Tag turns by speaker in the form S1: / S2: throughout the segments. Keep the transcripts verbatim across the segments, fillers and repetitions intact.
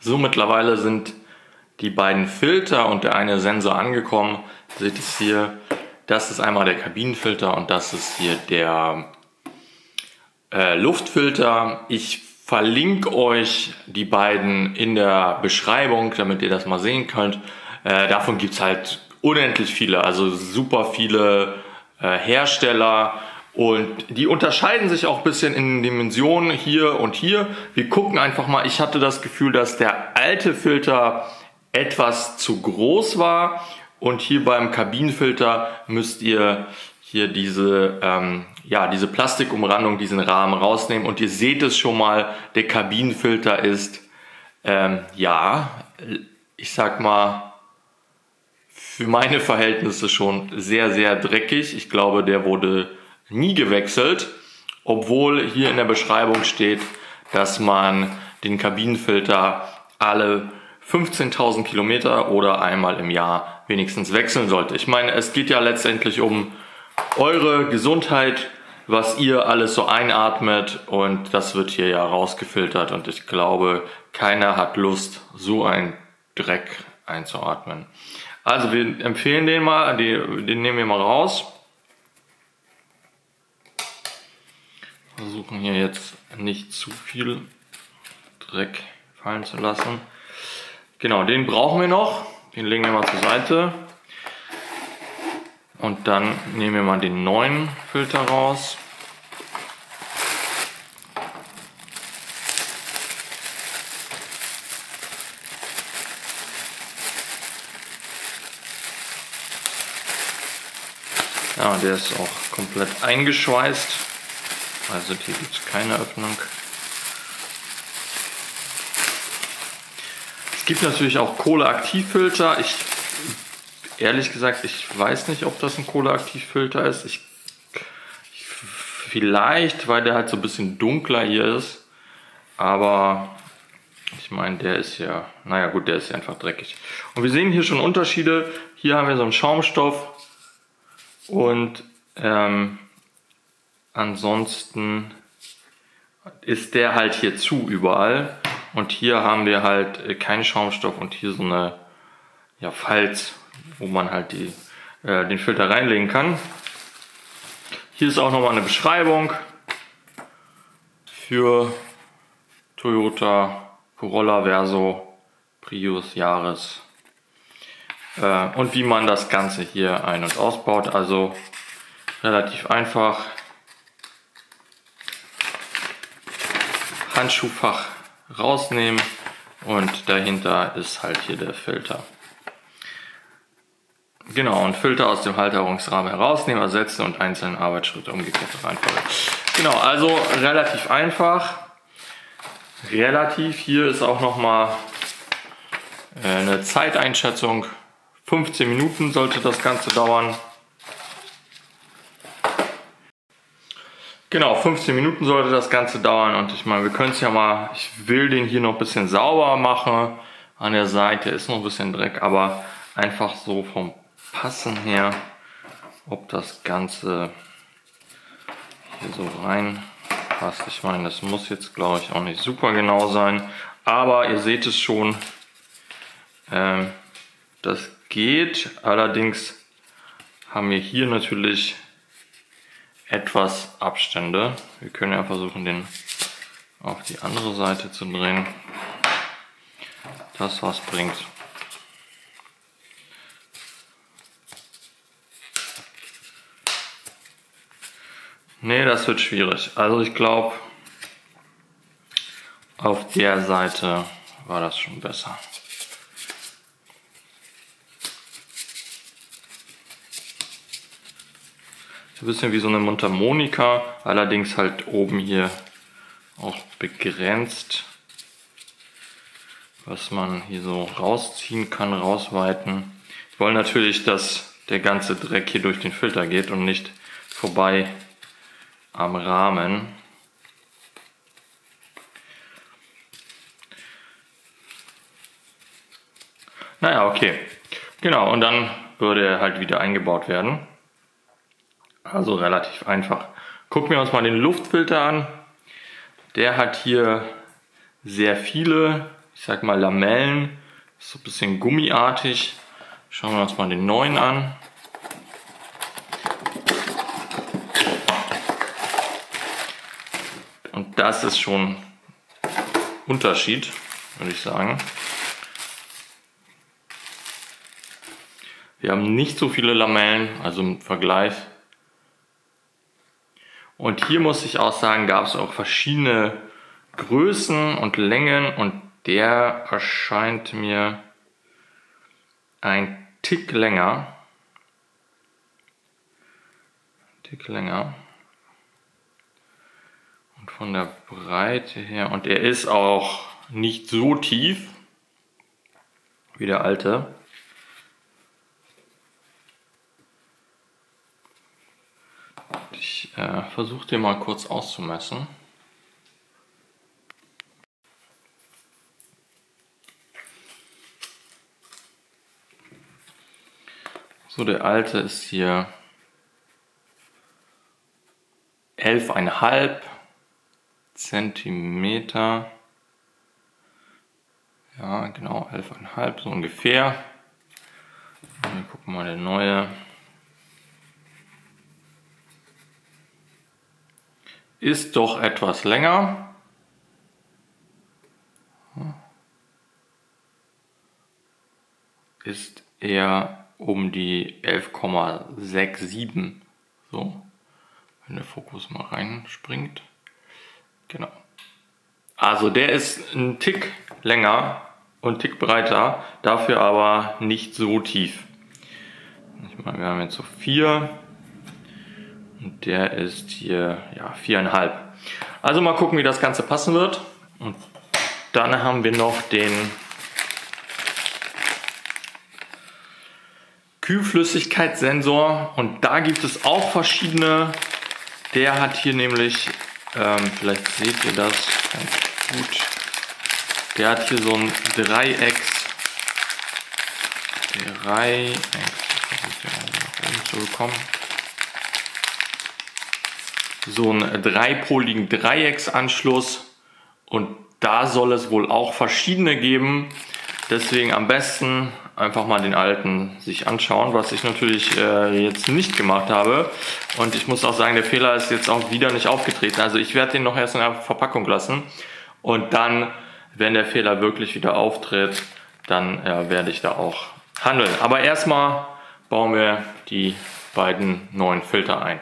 S1: So, mittlerweile sind die beiden Filter und der eine Sensor angekommen. Seht es hier, das ist einmal der Kabinenfilter und das ist hier der äh, Luftfilter. Ich verlinke euch die beiden in der Beschreibung, damit ihr das mal sehen könnt. Äh, davon gibt es halt unendlich viele, also super viele äh, Hersteller. Und die unterscheiden sich auch ein bisschen in Dimensionen hier und hier. Wir gucken einfach mal. Ich hatte das Gefühl, dass der alte Filter etwas zu groß war. Und hier beim Kabinenfilter müsst ihr hier diese, ähm, ja, diese Plastikumrandung, diesen Rahmen rausnehmen. Und ihr seht es schon mal, der Kabinenfilter ist, ähm, ja, ich sag mal, für meine Verhältnisse schon sehr, sehr dreckig. Ich glaube, der wurde nie gewechselt, obwohl hier in der Beschreibung steht, dass man den Kabinenfilter alle fünfzehntausend Kilometer oder einmal im Jahr wenigstens wechseln sollte. Ich meine, es geht ja letztendlich um eure Gesundheit, was ihr alles so einatmet, und das wird hier ja rausgefiltert, und ich glaube, keiner hat Lust, so einen Dreck einzuatmen. Also wir empfehlen den mal, den, den nehmen wir mal raus. Versuchen hier jetzt nicht zu viel Dreck fallen zu lassen. Genau, den brauchen wir noch. Den legen wir mal zur Seite. Und dann nehmen wir mal den neuen Filter raus. Ja, der ist auch komplett eingeschweißt. Also hier gibt es keine Öffnung. Es gibt natürlich auch Kohleaktivfilter. Ich, ehrlich gesagt, ich weiß nicht, ob das ein Kohleaktivfilter ist. Ich, ich, vielleicht, weil der halt so ein bisschen dunkler hier ist. Aber ich meine, der ist ja, naja gut, der ist ja einfach dreckig. Und wir sehen hier schon Unterschiede. Hier haben wir so einen Schaumstoff. Und ähm, ansonsten ist der halt hier zu überall, und hier haben wir halt keinen Schaumstoff und hier so eine, ja, Falz, wo man halt die, äh, den Filter reinlegen kann. Hier ist auch nochmal eine Beschreibung für Toyota, Corolla, Verso, Prius, Yaris äh, und wie man das Ganze hier ein- und ausbaut. Also relativ einfach. Handschuhfach rausnehmen und dahinter ist halt hier der Filter. Genau, und Filter aus dem Halterungsrahmen herausnehmen, ersetzen und einzelne Arbeitsschritte umgekehrte Reihenfolge. Genau, also relativ einfach. Relativ, hier ist auch nochmal eine Zeiteinschätzung. fünfzehn Minuten sollte das Ganze dauern. Genau, fünfzehn Minuten sollte das Ganze dauern, und ich meine, wir können es ja mal, ich will den hier noch ein bisschen sauber machen. An der Seite ist noch ein bisschen Dreck, aber einfach so vom Passen her, ob das Ganze hier so reinpasst. Ich meine, das muss jetzt, glaube ich, auch nicht super genau sein, aber ihr seht es schon, ähm, das geht. Allerdings haben wir hier natürlich etwas Abstände. Wir können ja versuchen, den auf die andere Seite zu drehen. Das was bringt. Nee, das wird schwierig. Also ich glaube, auf der Seite war das schon besser. Ein bisschen wie so eine Mundharmonika, allerdings halt oben hier auch begrenzt, was man hier so rausziehen kann, rausweiten. Ich wollte natürlich, dass der ganze Dreck hier durch den Filter geht und nicht vorbei am Rahmen. Naja, okay. Genau, und dann würde er halt wieder eingebaut werden. Also relativ einfach. Gucken wir uns mal den Luftfilter an. Der hat hier sehr viele ich sag mal Lamellen, so ein bisschen gummiartig. Schauen wir uns mal den neuen an. Und das ist schon Unterschied, würde ich sagen. Wir haben nicht so viele Lamellen, also im Vergleich. Und hier muss ich auch sagen, gab es auch verschiedene Größen und Längen und der erscheint mir ein Tick länger. Ein Tick länger. Und von der Breite her, und er ist auch nicht so tief wie der alte. Ich äh, versuche den mal kurz auszumessen. So, der alte ist hier elf Komma fünf Zentimeter. Ja, genau, elf Komma fünf, so ungefähr. Und wir gucken mal, der neue ist doch etwas länger. Ist eher um die elf Komma siebenundsechzig. So, wenn der Fokus mal reinspringt. Genau. Also der ist ein Tick länger und ein Tick breiter, dafür aber nicht so tief. Ich meine, wir haben jetzt so vier. Und der ist hier ja viereinhalb. Also mal gucken, wie das Ganze passen wird. Und dann haben wir noch den Kühlflüssigkeitssensor. Und da gibt es auch verschiedene. Der hat hier nämlich, ähm, vielleicht seht ihr das ganz gut. Der hat hier so ein Dreiecks. Dreiecks. Ich versuche ja nach oben zu bekommen. So einen dreipoligen Dreiecksanschluss und da soll es wohl auch verschiedene geben. Deswegen am besten einfach mal den alten sich anschauen, was ich natürlich äh, jetzt nicht gemacht habe. Und ich muss auch sagen, der Fehler ist jetzt auch wieder nicht aufgetreten. Also ich werde den noch erst in der Verpackung lassen und dann, wenn der Fehler wirklich wieder auftritt, dann äh, werde ich da auch handeln. Aber erstmal bauen wir die beiden neuen Filter ein.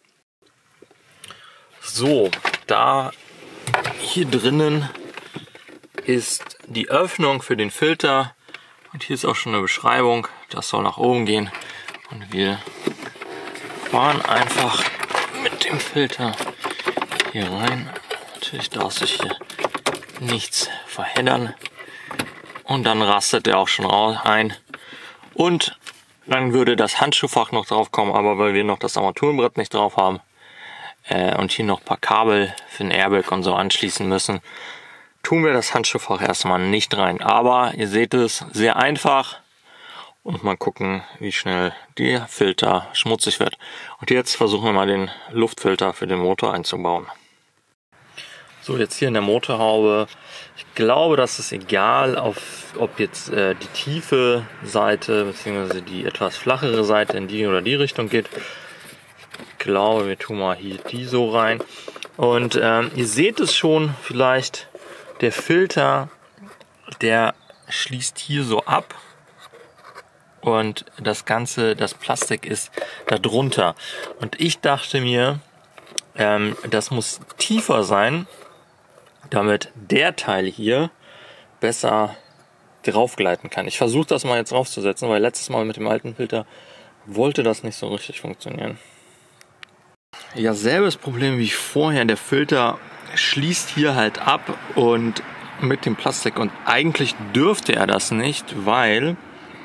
S1: So, da hier drinnen ist die Öffnung für den Filter und hier ist auch schon eine Beschreibung, das soll nach oben gehen und wir fahren einfach mit dem Filter hier rein. Natürlich darf sich hier nichts verheddern und dann rastet er auch schon raus ein und dann würde das Handschuhfach noch drauf kommen, aber weil wir noch das Armaturenbrett nicht drauf haben, und hier noch ein paar Kabel für den Airbag und so anschließen müssen, tun wir das Handschuhfach erstmal nicht rein. Aber ihr seht es, sehr einfach und mal gucken, wie schnell der Filter schmutzig wird. Und jetzt versuchen wir mal den Luftfilter für den Motor einzubauen. So, jetzt hier in der Motorhaube. Ich glaube, das ist egal, auf, ob jetzt äh, die tiefe Seite bzw. die etwas flachere Seite in die oder die Richtung geht. Ich glaube, wir tun mal hier die so rein. Und ähm, ihr seht es schon vielleicht, der Filter, der schließt hier so ab. Und das Ganze, das Plastik ist da drunter. Und ich dachte mir, ähm, das muss tiefer sein, damit der Teil hier besser draufgleiten kann. Ich versuche das mal jetzt draufzusetzen, weil letztes Mal mit dem alten Filter wollte das nicht so richtig funktionieren. Ja, selbes Problem wie vorher. Der Filter schließt hier halt ab und mit dem Plastik und eigentlich dürfte er das nicht, weil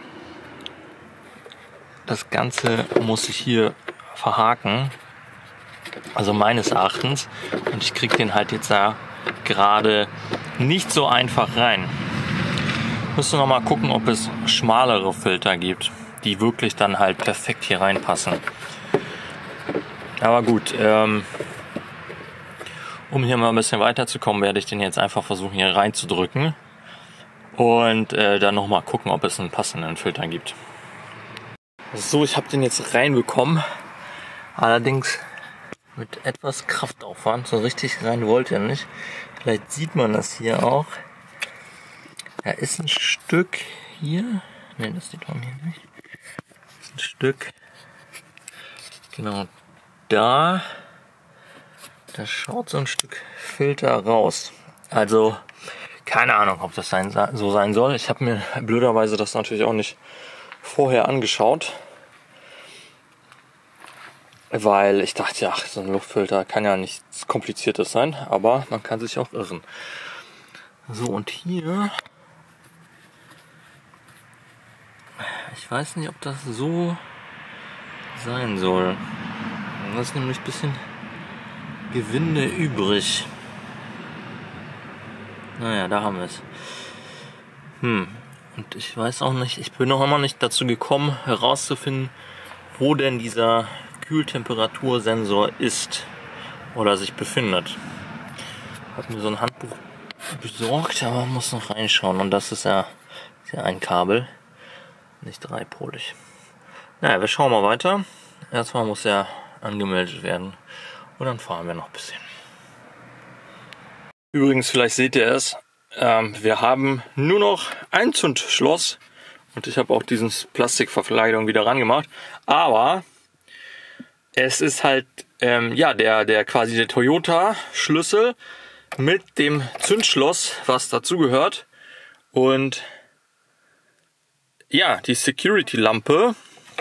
S1: das Ganze muss sich hier verhaken, also meines Erachtens, und ich kriege den halt jetzt da gerade nicht so einfach rein. Müssen noch mal gucken, ob es schmalere Filter gibt, die wirklich dann halt perfekt hier reinpassen. Aber gut, ähm, um hier mal ein bisschen weiterzukommen, werde ich den jetzt einfach versuchen hier reinzudrücken. und äh, dann nochmal gucken, ob es einen passenden Filter gibt. So, ich habe den jetzt reinbekommen, allerdings mit etwas Kraftaufwand. So richtig rein wollte er nicht. Vielleicht sieht man das hier auch. Da ist ein Stück hier. Ne, das sieht man hier nicht. Das ist ein Stück. Genau da. Da schaut so ein Stück Filter raus. Also, keine Ahnung, ob das sein, so sein soll. Ich habe mir blöderweise das natürlich auch nicht vorher angeschaut. Weil ich dachte, ja, so ein Luftfilter kann ja nichts Kompliziertes sein. Aber man kann sich auch irren. So, und hier... Ich weiß nicht, ob das so sein soll. Da ist nämlich ein bisschen Gewinde übrig. Naja, da haben wir es. Hm. Und ich weiß auch nicht, ich bin noch immer nicht dazu gekommen, herauszufinden, wo denn dieser Kühltemperatursensor ist oder sich befindet. Ich habe mir so ein Handbuch besorgt, aber man muss noch reinschauen. Und das ist ja, ist ja ein Kabel, nicht dreipolig. Naja, wir schauen mal weiter. Erstmal muss er angemeldet werden und dann fahren wir noch ein bisschen. Übrigens, vielleicht seht ihr es, ähm, wir haben nur noch ein Zündschloss und ich habe auch diesen Plastikverkleidung wieder ran gemacht, aber es ist halt ähm, ja der der quasi der Toyota Schlüssel mit dem Zündschloss, was dazugehört, und ja, die Security Lampe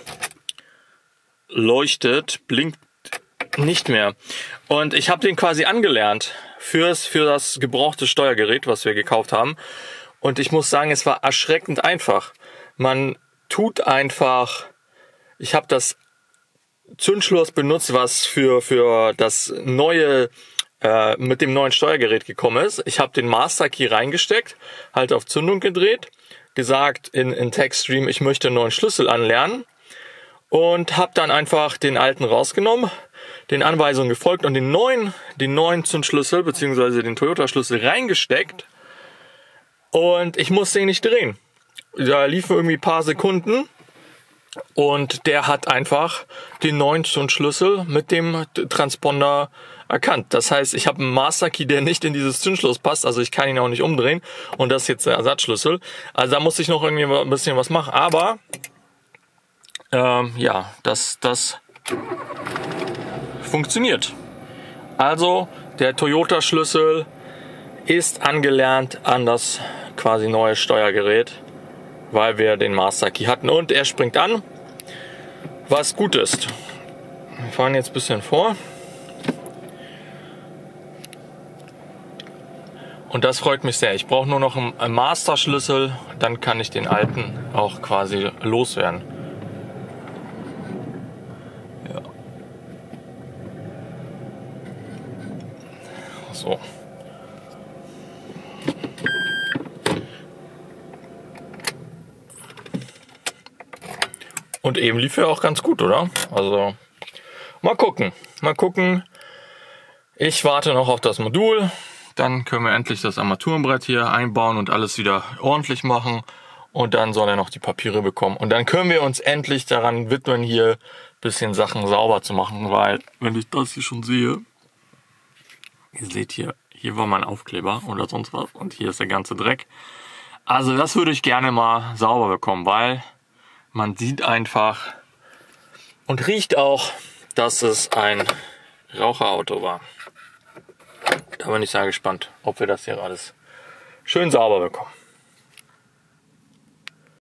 S1: leuchtet, blinkt nicht mehr. Und ich habe den quasi angelernt fürs für das gebrauchte Steuergerät, was wir gekauft haben. Und ich muss sagen, es war erschreckend einfach. Man tut einfach, ich habe das Zündschloss benutzt, was für für das neue äh, mit dem neuen Steuergerät gekommen ist. Ich habe den Master Key reingesteckt, halt auf Zündung gedreht, gesagt in in Textstream, ich möchte einen neuen Schlüssel anlernen. Und habe dann einfach den alten rausgenommen, den Anweisungen gefolgt und den neuen, den neuen Zündschlüssel bzw. den Toyota-Schlüssel reingesteckt. Und ich musste ihn nicht drehen. Da liefen irgendwie ein paar Sekunden und der hat einfach den neuen Zündschlüssel mit dem Transponder erkannt. Das heißt, ich habe einen Master Key, der nicht in dieses Zündschloss passt, also ich kann ihn auch nicht umdrehen. Und das ist jetzt der Ersatzschlüssel. Also da musste ich noch irgendwie ein bisschen was machen, aber... Ähm, ja, das, das funktioniert. Also der Toyota-Schlüssel ist angelernt an das quasi neue Steuergerät, weil wir den Master Key hatten und er springt an, was gut ist. Wir fahren jetzt ein bisschen vor. Und das freut mich sehr. Ich brauche nur noch einen Master-Schlüssel, dann kann ich den alten auch quasi loswerden. So. Und eben lief er auch ganz gut, oder? Also, mal gucken. Mal gucken. Ich warte noch auf das Modul. Dann können wir endlich das Armaturenbrett hier einbauen und alles wieder ordentlich machen. Und dann soll er noch die Papiere bekommen. Und dann können wir uns endlich daran widmen, hier ein bisschen Sachen sauber zu machen. Weil, wenn ich das hier schon sehe, ihr seht hier, hier war mein Aufkleber oder sonst was und hier ist der ganze Dreck. Also das würde ich gerne mal sauber bekommen, weil man sieht einfach und riecht auch, dass es ein Raucherauto war. Da bin ich sehr gespannt, ob wir das hier alles schön sauber bekommen.